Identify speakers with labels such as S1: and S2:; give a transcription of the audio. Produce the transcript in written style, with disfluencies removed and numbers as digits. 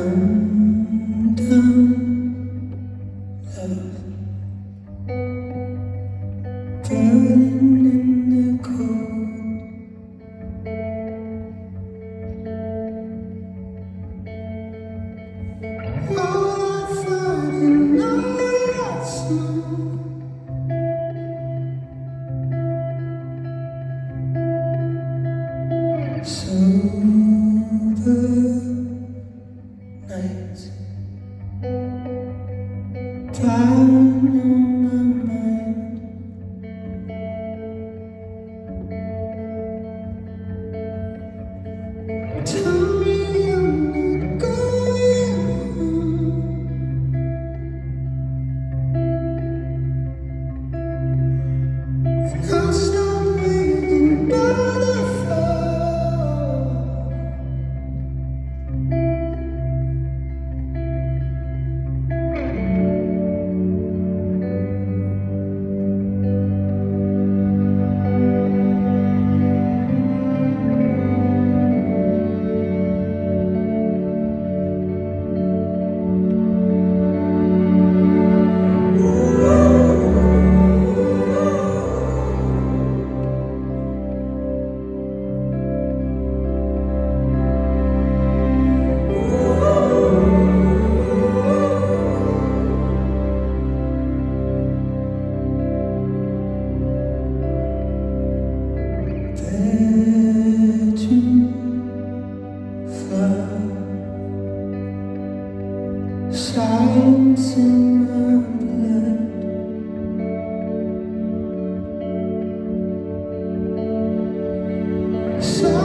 S1: Come down, love, burning in the cold. All I find in that snow. Sober nights, driving on my mind. Tell me I'm not going home, and I'll stop waiting by the phone. Silence in my blood. So